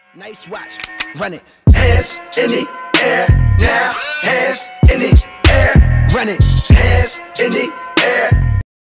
Nice watch, run it. Hands in the air now. Hands in the air. Run it. Hands in the